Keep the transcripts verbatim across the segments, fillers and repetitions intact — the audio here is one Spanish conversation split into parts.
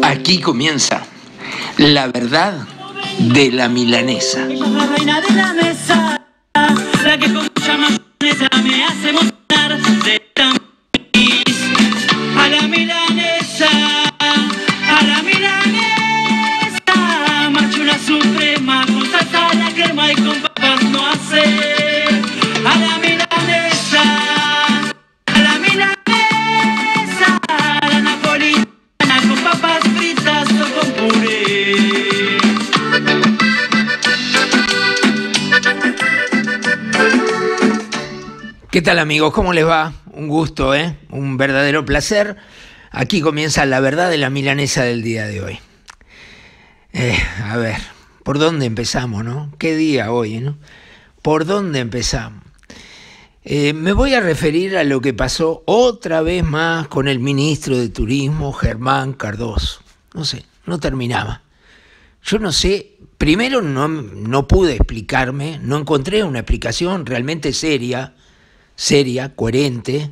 Aquí comienza la verdad de la milanesa. Ella es la reina de la mesa, la que con mucha mayonesa me hace emocionar de tan feliz. A la milanesa, a la milanesa, marcha una suprema con salsa a la crema y con papas no hace. A la milanesa, a la milanesa, la napolitana con papas fritas o con puré. ¿Qué tal, amigos? ¿Cómo les va? Un gusto, ¿eh? Un verdadero placer. Aquí comienza la verdad de la milanesa del día de hoy. Eh, a ver, ¿por dónde empezamos, no? ¿Qué día hoy, no? ¿Por dónde empezamos? Eh, me voy a referir a lo que pasó otra vez más con el ministro de Turismo, Germán Cardoso. No sé, no terminaba. Yo no sé, primero no, no pude explicarme, no encontré una explicación realmente seria, seria, coherente,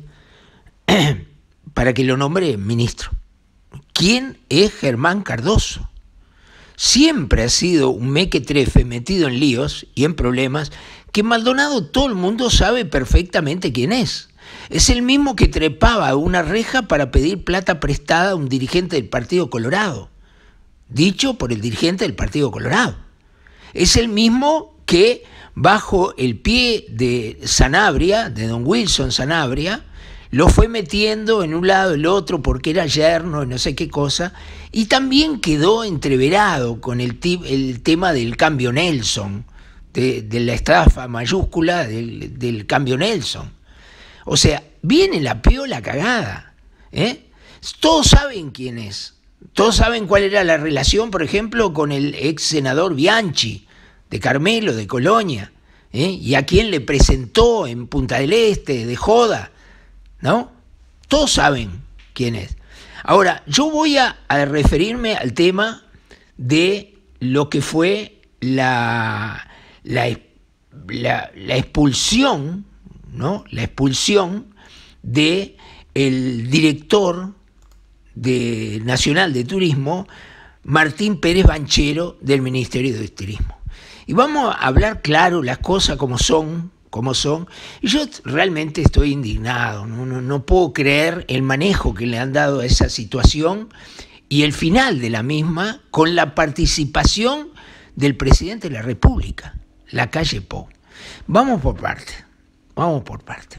para que lo nombre ministro. ¿Quién es Germán Cardoso? Siempre ha sido un mequetrefe metido en líos y en problemas que Maldonado todo el mundo sabe perfectamente quién es. Es el mismo que trepaba a una reja para pedir plata prestada a un dirigente del Partido Colorado, dicho por el dirigente del Partido Colorado. Es el mismo que bajo el pie de Sanabria, de don Wilson Sanabria, lo fue metiendo en un lado el otro porque era yerno y no sé qué cosa, y también quedó entreverado con el, el tema del cambio Nelson, de, de la estafa mayúscula del, del cambio Nelson. O sea, viene la piola cagada, ¿eh? Todos saben quién es, todos saben cuál era la relación, por ejemplo, con el ex senador Bianchi, de Carmelo, de Colonia, ¿eh? Y a quién le presentó en Punta del Este, de joda, ¿no? Todos saben quién es. Ahora, yo voy a, a referirme al tema de lo que fue la, la, la, la expulsión, ¿no? La expulsión de el director de, nacional de Turismo, Martín Pérez Banchero, del Ministerio de Turismo. Y vamos a hablar claro las cosas como son, como son. Y yo realmente estoy indignado, ¿no? No, no puedo creer el manejo que le han dado a esa situación y el final de la misma con la participación del presidente de la República, Lacalle Pou. Vamos por parte, vamos por parte.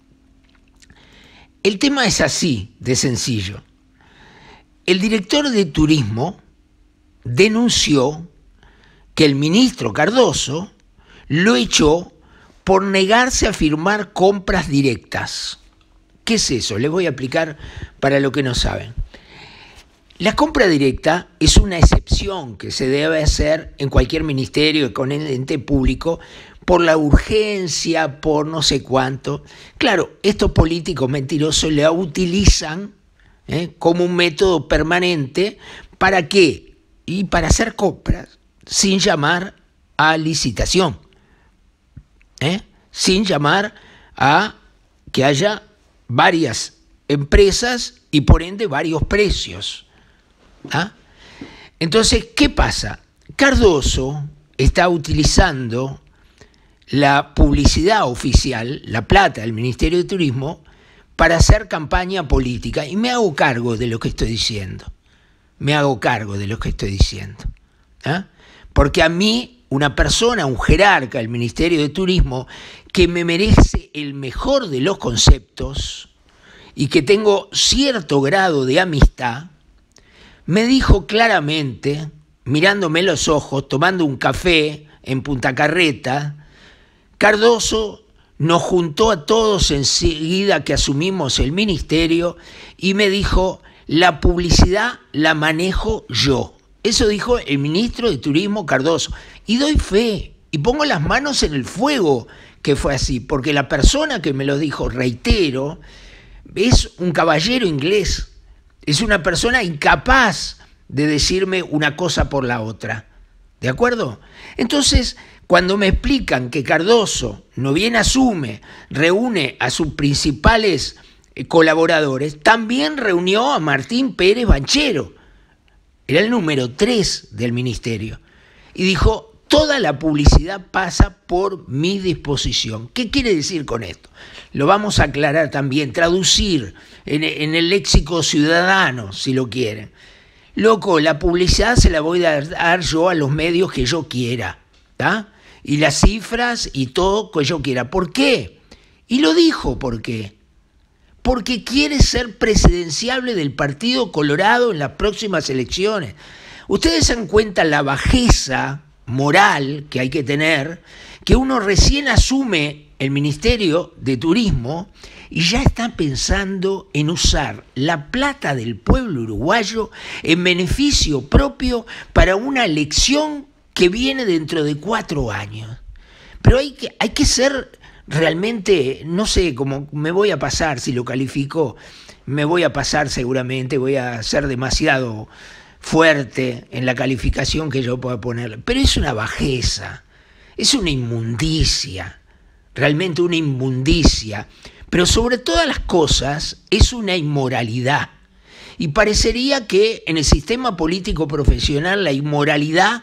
El tema es así, de sencillo. El director de Turismo denunció que el ministro Cardoso lo echó por negarse a firmar compras directas. ¿Qué es eso? Les voy a explicar para los que no saben. La compra directa es una excepción que se debe hacer en cualquier ministerio con el ente público por la urgencia, por no sé cuánto. Claro, estos políticos mentirosos la utilizan ¿eh? como un método permanente. ¿Para qué? Y para hacer compras sin llamar a licitación, ¿eh? sin llamar a que haya varias empresas y por ende varios precios. ¿Ah? Entonces, ¿qué pasa? Cardoso está utilizando la publicidad oficial, la plata del Ministerio de Turismo, para hacer campaña política. Y me hago cargo de lo que estoy diciendo. Me hago cargo de lo que estoy diciendo. ¿Ah? Porque a mí, una persona, un jerarca del Ministerio de Turismo, que me merece el mejor de los conceptos y que tengo cierto grado de amistad, me dijo claramente, mirándome los ojos, tomando un café en Punta Carreta, Cardoso nos juntó a todos enseguida que asumimos el ministerio y me dijo, la publicidad la manejo yo. Eso dijo el ministro de Turismo Cardoso. Y doy fe, y pongo las manos en el fuego que fue así, porque la persona que me lo dijo, reitero, es un caballero inglés, es una persona incapaz de decirme una cosa por la otra. ¿De acuerdo? Entonces, cuando me explican que Cardoso no bien asume, reúne a sus principales colaboradores, también reunió a Martín Pérez Banchero, era el número tres del ministerio, y dijo, toda la publicidad pasa por mi disposición. ¿Qué quiere decir con esto? Lo vamos a aclarar también, traducir en, en el léxico ciudadano, si lo quieren. Loco, la publicidad se la voy a dar yo a los medios que yo quiera, ¿tá? Y las cifras y todo que yo quiera. ¿Por qué? Y lo dijo, ¿por qué? Porque quiere ser presidenciable del Partido Colorado en las próximas elecciones. Ustedes se dan cuenta la bajeza moral que hay que tener, que uno recién asume el Ministerio de Turismo y ya está pensando en usar la plata del pueblo uruguayo en beneficio propio para una elección que viene dentro de cuatro años. Pero hay que, hay que ser realmente, no sé cómo me voy a pasar, si lo califico, me voy a pasar seguramente, voy a ser demasiado fuerte en la calificación que yo pueda ponerle, pero es una bajeza, es una inmundicia, realmente una inmundicia, pero sobre todas las cosas es una inmoralidad. Y parecería que en el sistema político profesional la inmoralidad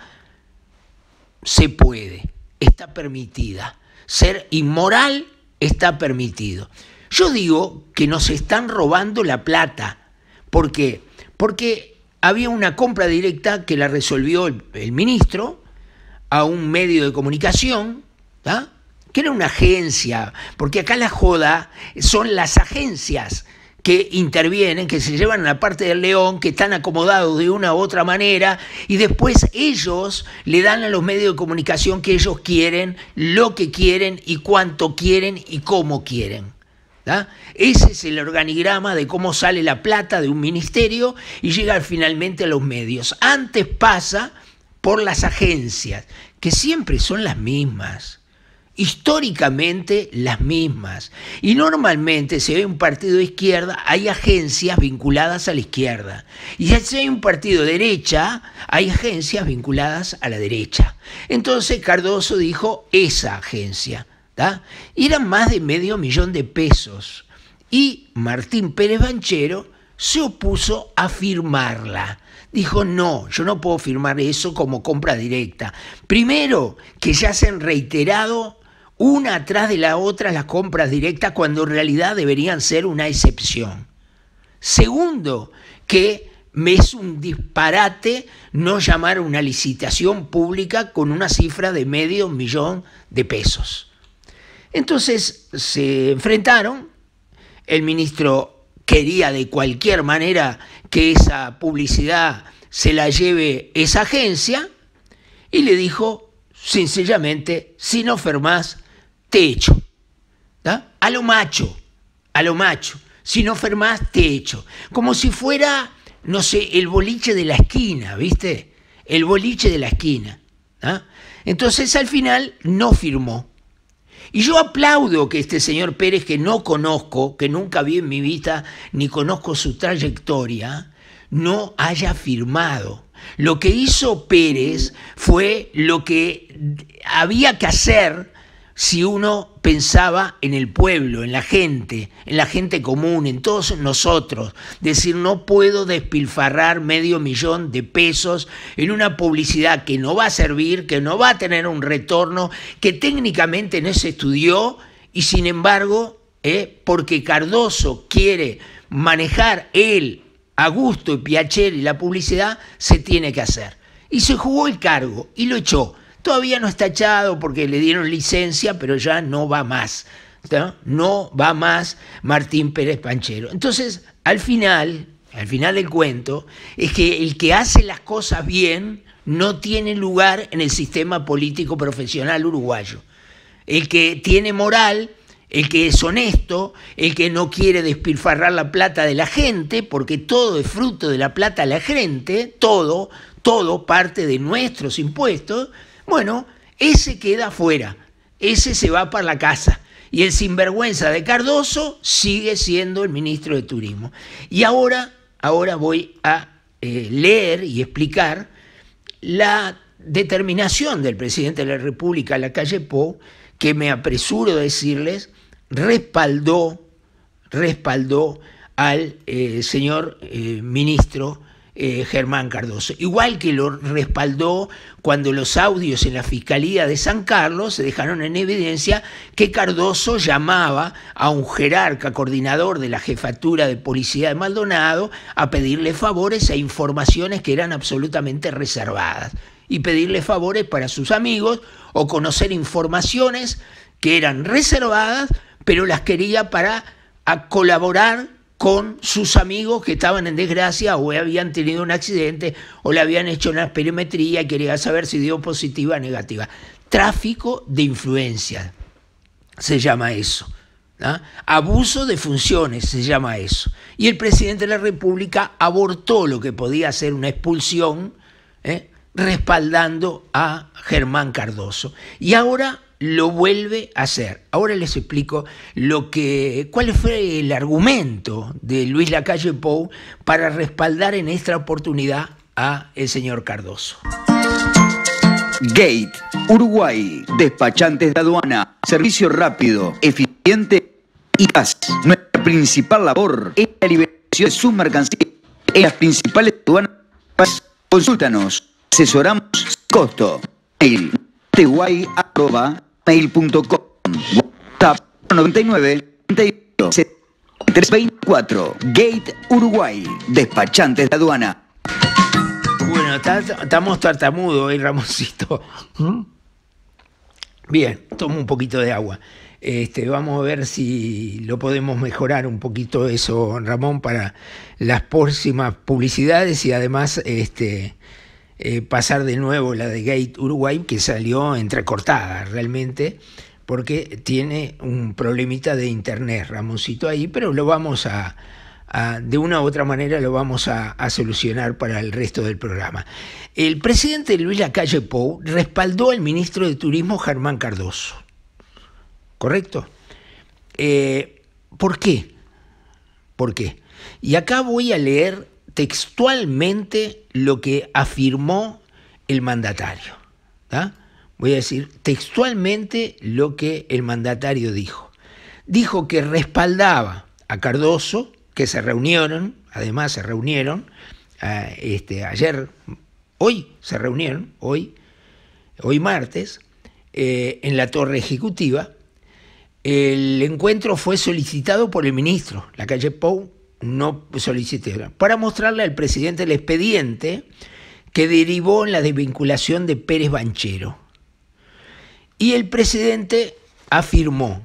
se puede, está permitida. Ser inmoral está permitido. Yo digo que nos están robando la plata. ¿Por qué? Porque había una compra directa que la resolvió el, el ministro a un medio de comunicación, ¿tá? Que era una agencia, porque acá la joda son las agencias que intervienen, que se llevan a la parte del león, que están acomodados de una u otra manera, y después ellos le dan a los medios de comunicación que ellos quieren, lo que quieren, y cuánto quieren, y cómo quieren. ¿tá? Ese es el organigrama de cómo sale la plata de un ministerio y llega finalmente a los medios. Antes pasa por las agencias, que siempre son las mismas. Históricamente las mismas, y normalmente si hay un partido de izquierda hay agencias vinculadas a la izquierda, y si hay un partido de derecha hay agencias vinculadas a la derecha. Entonces Cardoso dijo esa agencia, ¿tá? Y eran más de medio millón de pesos, y Martín Pérez Banchero se opuso a firmarla. Dijo, no, yo no puedo firmar eso como compra directa. Primero, que ya se han reiterado una atrás de la otra las compras directas cuando en realidad deberían ser una excepción. Segundo, que me es un disparate no llamar a una licitación pública con una cifra de medio millón de pesos. Entonces se enfrentaron, el ministro quería de cualquier manera que esa publicidad se la lleve esa agencia y le dijo sencillamente, si no firmás, te echo. ¿tá? A lo macho, a lo macho. Si no firmás, te echo. Como si fuera, no sé, el boliche de la esquina, ¿viste? El boliche de la esquina. ¿tá? Entonces al final no firmó. Y yo aplaudo que este señor Pérez, que no conozco, que nunca vi en mi vida, ni conozco su trayectoria, no haya firmado. Lo que hizo Pérez fue lo que había que hacer si uno pensaba en el pueblo, en la gente, en la gente común, en todos nosotros. Decir, no puedo despilfarrar medio millón de pesos en una publicidad que no va a servir, que no va a tener un retorno, que técnicamente no se estudió y sin embargo, eh, porque Cardoso quiere manejar él a gusto y piacere la publicidad, se tiene que hacer. Y se jugó el cargo y lo echó. Todavía no está echado porque le dieron licencia, pero ya no va más. ¿no? No va más Martín Pérez Banchero. Entonces, al final, al final del cuento, es que el que hace las cosas bien no tiene lugar en el sistema político profesional uruguayo. El que tiene moral, el que es honesto, el que no quiere despilfarrar la plata de la gente, porque todo es fruto de la plata de la gente, todo, todo parte de nuestros impuestos. Bueno, ese queda fuera, ese se va para la casa y el sinvergüenza de Cardoso sigue siendo el ministro de Turismo. Y ahora, ahora voy a eh, leer y explicar la determinación del presidente de la República, Lacalle Pou, que me apresuro a decirles, respaldó, respaldó al eh, señor eh, ministro eh, Germán Cardoso. Igual que lo respaldó cuando los audios en la Fiscalía de San Carlos se dejaron en evidencia que Cardoso llamaba a un jerarca coordinador de la Jefatura de Policía de Maldonado a pedirle favores e informaciones que eran absolutamente reservadas, y pedirle favores para sus amigos o conocer informaciones que eran reservadas, pero las quería para a colaborar con sus amigos que estaban en desgracia o habían tenido un accidente o le habían hecho una esperimetría y quería saber si dio positiva o negativa. Tráfico de influencia se llama eso, ¿no? Abuso de funciones se llama eso. Y el presidente de la República abortó lo que podía ser una expulsión, ¿eh? respaldando a Germán Cardoso. Y ahora lo vuelve a hacer. Ahora les explico lo que, cuál fue el argumento de Luis Lacalle Pou para respaldar en esta oportunidad a el señor Cardoso. Gate, Uruguay, despachantes de aduana, servicio rápido, eficiente y eficaz. Nuestra principal labor es la liberación de sus mercancías en las principales aduanas. Consúltanos, asesoramos sin costo. Mail, teguay arroba mail punto com, WhatsApp noventa y nueve treinta y ocho setenta y tres veinticuatro. Gate Uruguay, despachantes de aduana. Bueno, estamos tartamudos hoy, Ramoncito. Bien, tomo un poquito de agua. Este, vamos a ver si lo podemos mejorar un poquito eso, Ramón, para las próximas publicidades y además este, eh, pasar de nuevo la de Gate Uruguay, que salió entrecortada realmente, porque tiene un problemita de internet, Ramoncito, ahí, pero lo vamos a, a de una u otra manera lo vamos a, a solucionar para el resto del programa. El presidente Luis Lacalle Pou respaldó al ministro de Turismo Germán Cardoso. ¿Correcto? Eh, ¿Por qué? ¿Por qué? Y acá voy a leer textualmente lo que afirmó el mandatario. ¿tá? Voy a decir textualmente lo que el mandatario dijo. Dijo que respaldaba a Cardoso, que se reunieron, además se reunieron, uh, este, ayer, hoy se reunieron, hoy, hoy martes, eh, en la Torre Ejecutiva. El encuentro fue solicitado por el ministro Lacalle Pou, no solicitó, para mostrarle al presidente el expediente que derivó en la desvinculación de Pérez Banchero. Y el presidente afirmó: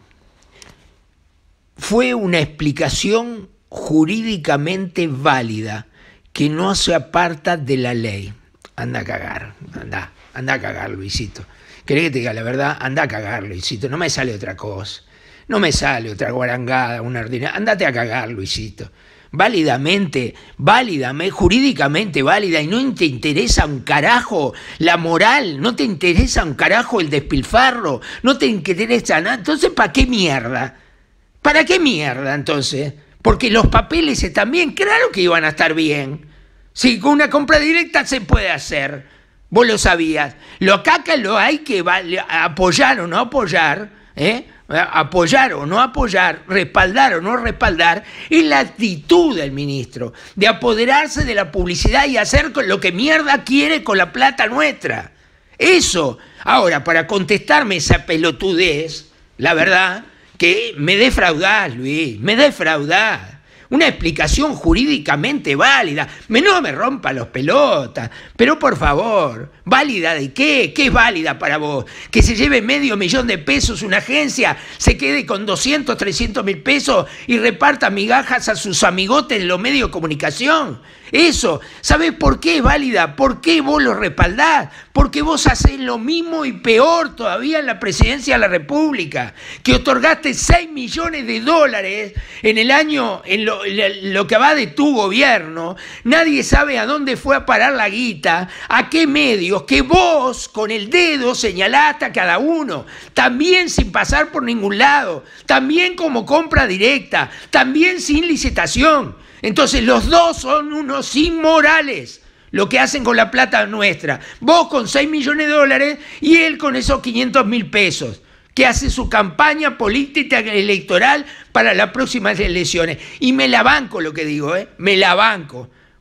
fue una explicación jurídicamente válida que no se aparta de la ley. Anda a cagar, anda, anda a cagar, Luisito. ¿Querés que te diga la verdad? Anda a cagar, Luisito, no me sale otra cosa. No me sale otra guarangada, una ordinaria. Andate a cagar, Luisito. Válidamente, válidamente, jurídicamente válida, y no te interesa un carajo la moral, no te interesa un carajo el despilfarro, no te interesa nada. Entonces, ¿para qué mierda? ¿Para qué mierda, entonces? Porque los papeles están bien, claro que iban a estar bien. Si con una compra directa se puede hacer, vos lo sabías. Lo acá lo hay que apoyar o no apoyar, ¿eh? apoyar o no apoyar, respaldar o no respaldar, es la actitud del ministro de apoderarse de la publicidad y hacer lo que mierda quiere con la plata nuestra. Eso. Ahora, para contestarme esa pelotudez, la verdad que me defraudás, Luis, me defraudás. Una explicación jurídicamente válida. No me rompa los pelotas, pero por favor, ¿válida de qué? ¿Qué es válida para vos? ¿Que se lleve medio millón de pesos una agencia, se quede con doscientos, trescientos mil pesos y reparta migajas a sus amigotes en los medios de comunicación? Eso, ¿sabés por qué es válida? ¿Por qué vos lo respaldás? Porque vos hacés lo mismo y peor todavía en la presidencia de la República, que otorgaste seis millones de dólares en el año, en lo, lo que va de tu gobierno. Nadie sabe a dónde fue a parar la guita, a qué medios, que vos con el dedo señalaste a cada uno, también sin pasar por ningún lado, también como compra directa, también sin licitación. Entonces los dos son unos inmorales, lo que hacen con la plata nuestra. Vos con seis millones de dólares y él con esos quinientos mil pesos, que hace su campaña política electoral para las próximas elecciones. Y me la banco lo que digo, ¿eh? Me la banco.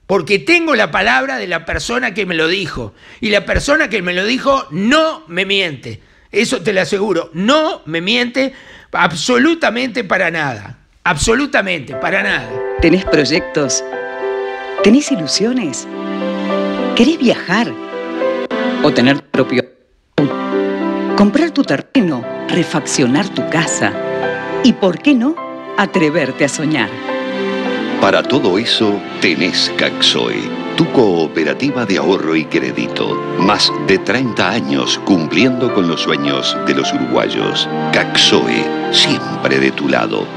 porque tengo la palabra de la persona que me lo dijo, y la persona que me lo dijo no me miente, eso te lo aseguro, no me miente absolutamente para nada, absolutamente para nada. ¿Tenés proyectos? ¿Tenés ilusiones? ¿Querés viajar? ¿O tener tu propio auto? ¿Comprar tu terreno? ¿Refaccionar tu casa? ¿Y por qué no atreverte a soñar? Para todo eso tenés Caxoe, tu cooperativa de ahorro y crédito. Más de treinta años cumpliendo con los sueños de los uruguayos. Caxoe, siempre de tu lado.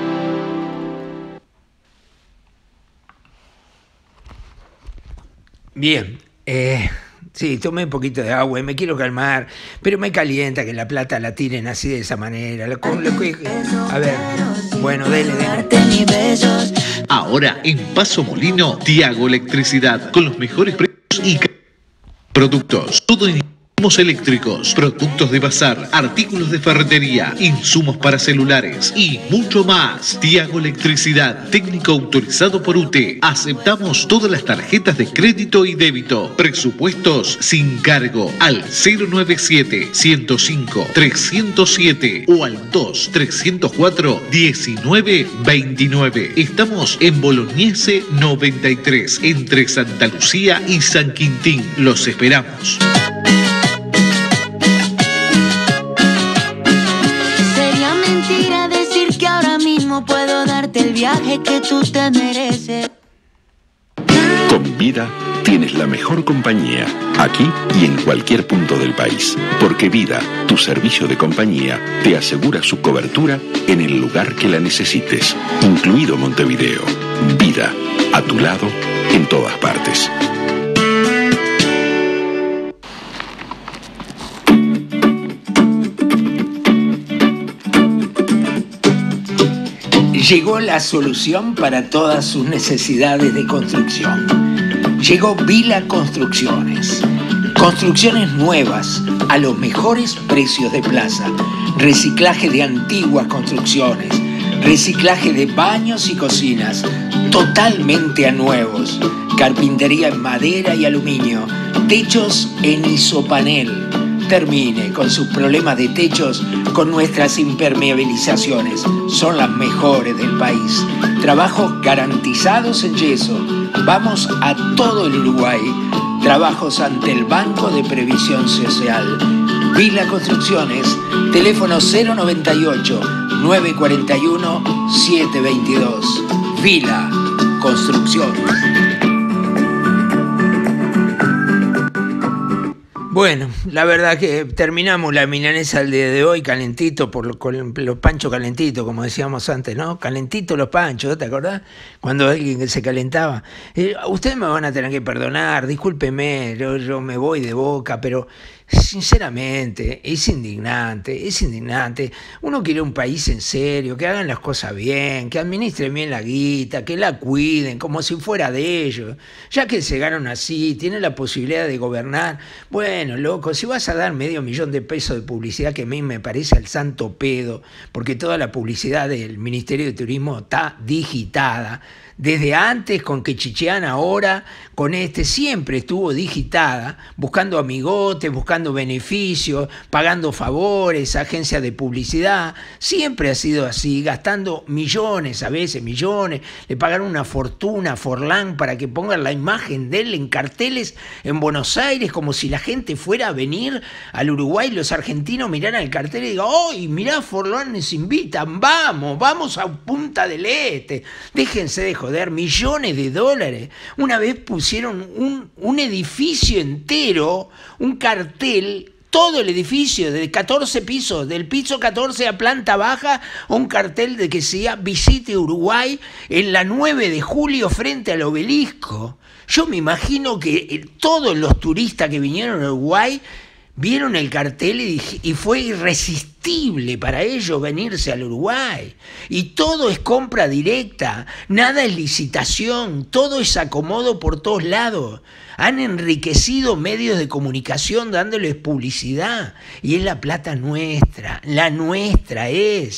Bien, eh, sí, tomé un poquito de agua y me quiero calmar, pero me calienta que la plata la tiren así de esa manera. Lo, lo, a ver, bueno, dele, dele. Ahora en Paso Molino, Tiago Electricidad, con los mejores precios y productos. Todo en insumos eléctricos, productos de bazar, artículos de ferretería, insumos para celulares y mucho más. Tiago Electricidad, técnico autorizado por U T E. Aceptamos todas las tarjetas de crédito y débito. Presupuestos sin cargo al cero noventa y siete, ciento cinco, trescientos siete o al dos, trescientos cuatro, diecinueve veintinueve. Estamos en Bolognese noventa y tres, entre Santa Lucía y San Quintín. Los esperamos. Puedo darte el viaje que tú te mereces. Con Vida tienes la mejor compañía, aquí y en cualquier punto del país. Porque Vida, tu servicio de compañía, te asegura su cobertura en el lugar que la necesites, incluido Montevideo. Vida, a tu lado, en todas partes. Llegó la solución para todas sus necesidades de construcción. Llegó Vila Construcciones. Construcciones nuevas a los mejores precios de plaza. Reciclaje de antiguas construcciones. Reciclaje de baños y cocinas totalmente a nuevos. Carpintería en madera y aluminio. Techos en isopanel. Termine con sus problemas de techos con nuestras impermeabilizaciones. Son las mejores del país. Trabajos garantizados en yeso. Vamos a todo el Uruguay. Trabajos ante el Banco de Previsión Social. Vila Construcciones. Teléfono cero noventa y ocho, nueve cuarenta y uno, siete veintidós. Vila Construcciones. Bueno, la verdad que terminamos la milanesa del día de hoy calentito, por lo, con los panchos calentitos, como decíamos antes, ¿no? Calentitos los panchos, ¿te acordás? Cuando alguien se calentaba. Eh, ustedes me van a tener que perdonar, discúlpeme, yo, yo me voy de boca, pero sinceramente es indignante, es indignante. Uno quiere un país en serio, que hagan las cosas bien, que administren bien la guita, que la cuiden como si fuera de ellos. Ya que se ganan así, tienen la posibilidad de gobernar, bueno, loco, si vas a dar medio millón de pesos de publicidad, que a mí me parece al santo pedo, porque toda la publicidad del Ministerio de Turismo está digitada, desde antes con que chichean ahora, con este, siempre estuvo digitada, buscando amigotes, buscando beneficios, pagando favores, agencias de publicidad, siempre ha sido así, gastando millones, a veces millones, le pagaron una fortuna a Forlán para que pongan la imagen de él en carteles en Buenos Aires, como si la gente fuera a venir al Uruguay, los argentinos miraran el cartel y digan, ¡ay, mirá, Forlán nos invitan, vamos, vamos a Punta del Este! Déjense de joder. Millones de dólares. Una vez pusieron un, un edificio entero, un cartel, todo el edificio de catorce pisos, del piso catorce a planta baja, un cartel de que decía visite Uruguay en la nueve de julio frente al obelisco. Yo me imagino que todos los turistas que vinieron a Uruguay vieron el cartel y, y fue irresistible para ellos venirse al Uruguay. Y todo es compra directa, nada es licitación, todo es acomodo por todos lados. Han enriquecido medios de comunicación dándoles publicidad. Y es la plata nuestra, la nuestra es.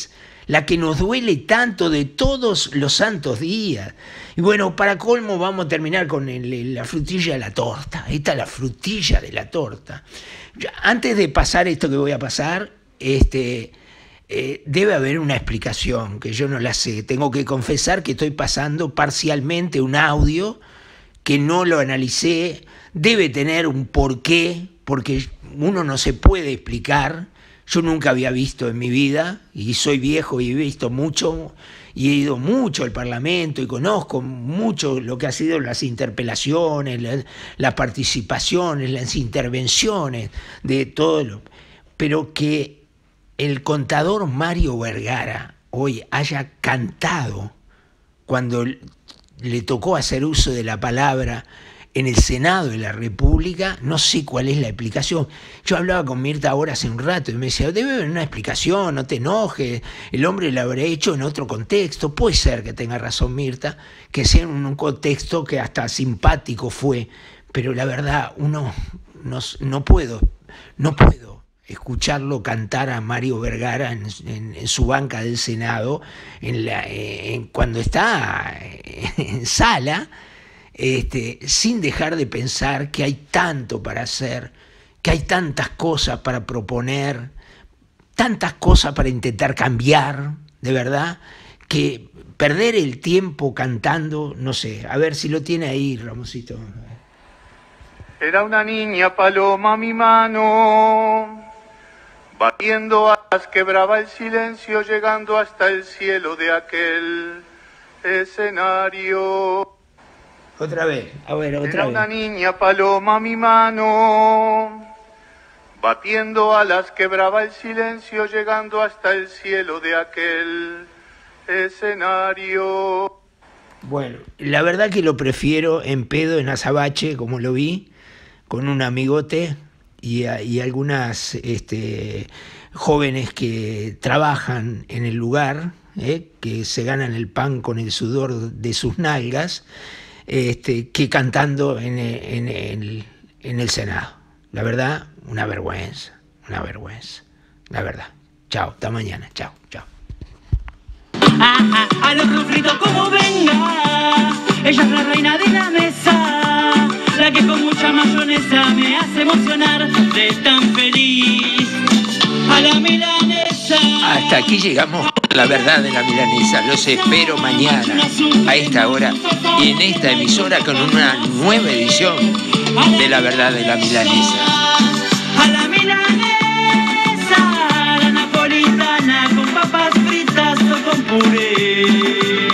la que nos duele tanto de todos los santos días. Y bueno, para colmo vamos a terminar con el, la frutilla de la torta. Esta es la frutilla de la torta. Antes de pasar esto que voy a pasar, este, eh, debe haber una explicación que yo no la sé. Tengo que confesar que estoy pasando parcialmente un audio que no lo analicé. Debe tener un porqué, porque uno no se puede explicar. Yo nunca había visto en mi vida, y soy viejo y he visto mucho, y he ido mucho al Parlamento y conozco mucho lo que ha sido las interpelaciones, las, las participaciones, las intervenciones de todo lo... Pero que el contador Mario Vergara hoy haya cantado cuando le tocó hacer uso de la palabra en el Senado de la República, no sé cuál es la explicación. Yo hablaba con Mirta ahora hace un rato y me decía, debe haber una explicación, no te enojes, el hombre lo habrá hecho en otro contexto. Puede ser que tenga razón Mirta, que sea en un contexto que hasta simpático fue, pero la verdad, uno no, no puedo, no puedo escucharlo cantar a Mario Vergara en, en, en su banca del Senado, en la, en, cuando está en sala, Este, sin dejar de pensar que hay tanto para hacer, que hay tantas cosas para proponer, tantas cosas para intentar cambiar, de verdad, que perder el tiempo cantando, no sé, a ver si lo tiene ahí, Ramosito. Era una niña paloma mi mano, batiendo alas quebraba el silencio, llegando hasta el cielo de aquel escenario. Otra vez, a ver, otra Era vez. una niña paloma mi mano, batiendo alas quebraba el silencio, llegando hasta el cielo de aquel escenario. Bueno, la verdad que lo prefiero en pedo, en azabache, como lo vi, con un amigote y, y algunas este, jóvenes que trabajan en el lugar, eh, que se ganan el pan con el sudor de sus nalgas, Este, que cantando en el, en, el, en el Senado. La verdad, una vergüenza, una vergüenza, la verdad. Chao, hasta mañana, chao, chao. Ah, ah, a los refritos como venga, ella es la reina de la mesa, la que con mucha mayonesa me hace emocionar de tan feliz. A la milanesa. Hasta aquí llegamos con la verdad de la milanesa. Los espero mañana a esta hora y en esta emisora con una nueva edición de la verdad de la milanesa. A la milanesa, la napolitana con papas fritas o con puré.